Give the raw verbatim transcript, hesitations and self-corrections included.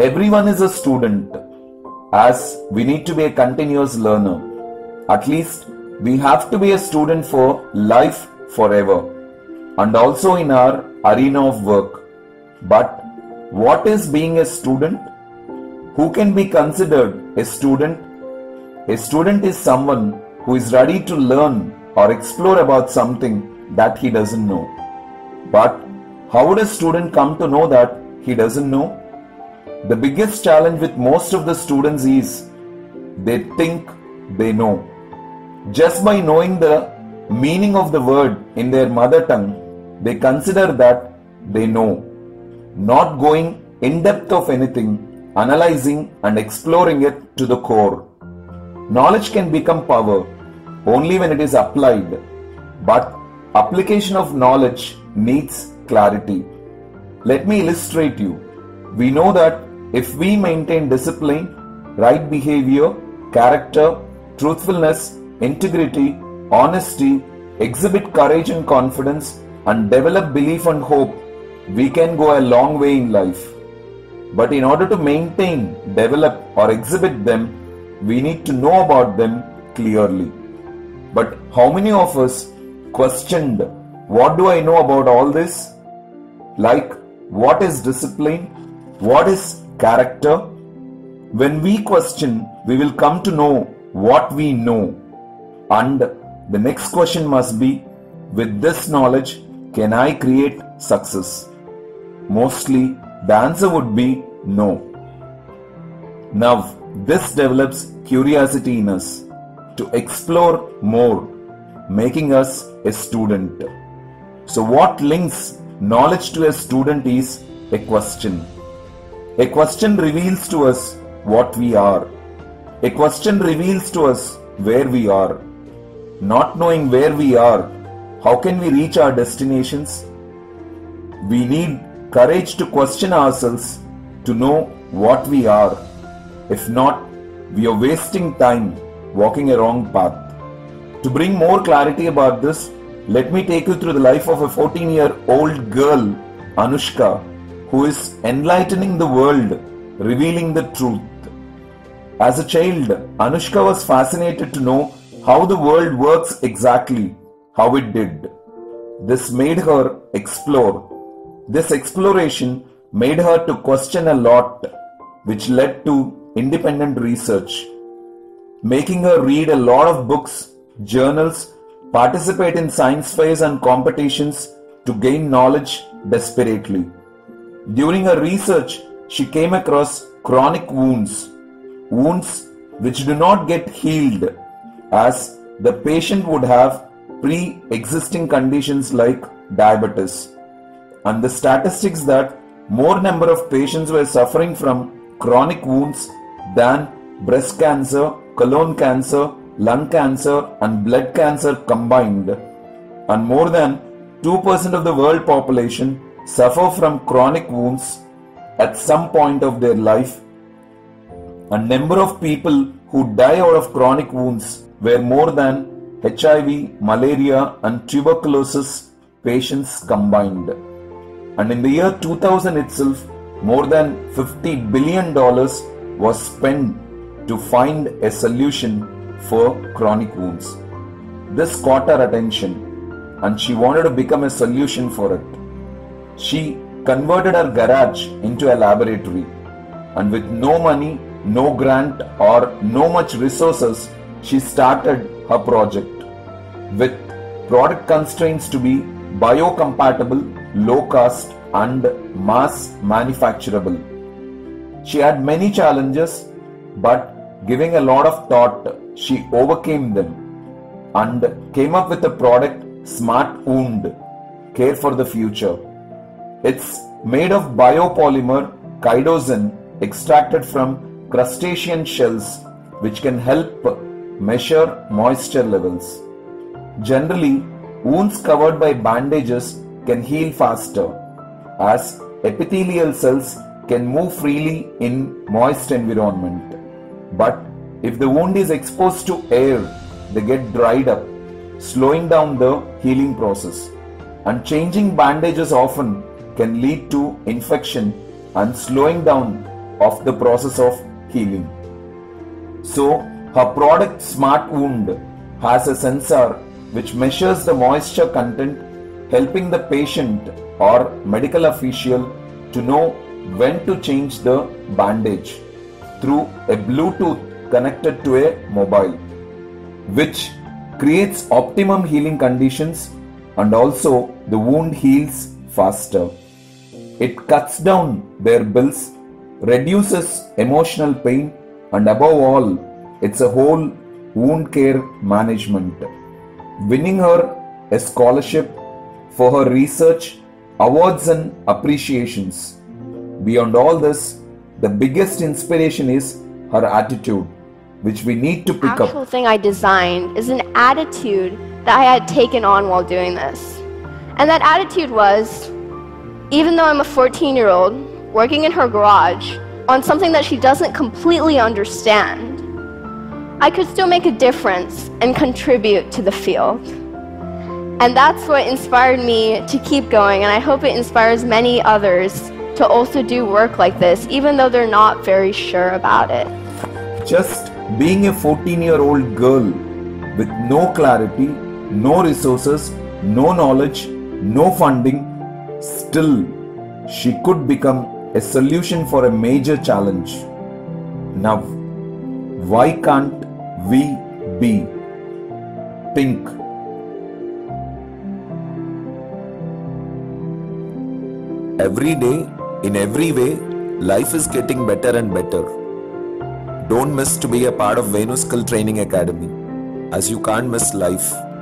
everyone is a student, as we need to be a continuous learner. At least we have to be a student for life forever, and also in our arena of work. But what is being a student? Who can be considered a student? A student is someone who is ready to learn or explore about something that he doesn't know. But how would a student come to know that he doesn't know? The biggest challenge with most of the students is they think they know. Just by knowing the meaning of the word in their mother tongue, they consider that they know, not going in depth of anything, analyzing and exploring it to the core. Knowledge can become power only when it is applied, but application of knowledge needs clarity. Let me illustrate you. We know that if we maintain discipline, right behavior, character, truthfulness, integrity, honesty, exhibit courage and confidence, and develop belief and hope, we can go a long way in life. But in order to maintain, develop, or exhibit them, we need to know about them clearly. But how many of us questioned, what do I know about all this? Like, what is discipline? What is character? When we question, we will come to know what we know. And the next question must be, with this knowledge, can I create success? Mostly, the answer would be no. Now, this develops curiosity in us to explore more, making us a student. So what links knowledge to a student is a question. A question reveals to us what we are. A question reveals to us where we are. Not knowing where we are, how can we reach our destinations? We need courage to question ourselves to know what we are. If not, we are wasting time walking a wrong path. To bring more clarity about this, let me take you through the life of a fourteen-year-old girl, Anushka, who is enlightening the world, revealing the truth. As a child, Anushka was fascinated to know how the world works exactly, how it did. This made her explore. This exploration made her to question a lot, which led to independent research, making her read a lot of books, journals, participate in science fairs and competitions to gain knowledge desperately. During her research, she came across chronic wounds, wounds which do not get healed, as the patient would have pre-existing conditions like diabetes. And the statistics that more number of patients were suffering from chronic wounds than breast cancer, colon cancer, lung cancer and blood cancer combined. And more than two percent of the world population suffer from chronic wounds at some point of their life. A number of people who die out of chronic wounds were more than H I V, malaria and tuberculosis patients combined. And in the year two thousand itself, more than fifty billion dollars was spent to find a solution for chronic wounds. This caught her attention and she wanted to become a solution for it. She converted her garage into a laboratory, and with no money, no grant or no much resources, she started her project. With product constraints to be biocompatible, low cost and mass manufacturable. She had many challenges, but giving a lot of thought, she overcame them and came up with a product, Smart Wound, Care for the Future. It's made of biopolymer chitosan extracted from crustacean shells, which can help measure moisture levels. Generally, wounds covered by bandages can heal faster, as epithelial cells can move freely in moist environment. But if the wound is exposed to air, they get dried up, slowing down the healing process. And changing bandages often can lead to infection and slowing down of the process of healing. So, her product Smart Wound has a sensor which measures the moisture content, helping the patient or medical official to know when to change the bandage through a Bluetooth connected to a mobile, which creates optimum healing conditions, and also the wound heals faster. It cuts down their bills, reduces emotional pain, and above all, it's a whole wound care management. Winning her a scholarship for her research, awards and appreciations. Beyond all this, the biggest inspiration is her attitude, which we need to pick up. The actual thing I designed is an attitude that I had taken on while doing this. And that attitude was, even though I'm a fourteen year old working in her garage on something that she doesn't completely understand, I could still make a difference and contribute to the field. And that's what inspired me to keep going, and I hope it inspires many others to also do work like this, even though they're not very sure about it. Just being a fourteen year old girl with no clarity, no resources, no knowledge, no funding, still she could become a solution for a major challenge. Now, why can't we be? Think. Every day, in every way, life is getting better and better. Don't miss to be a part of Venus Skill Training Academy, as you can't miss life.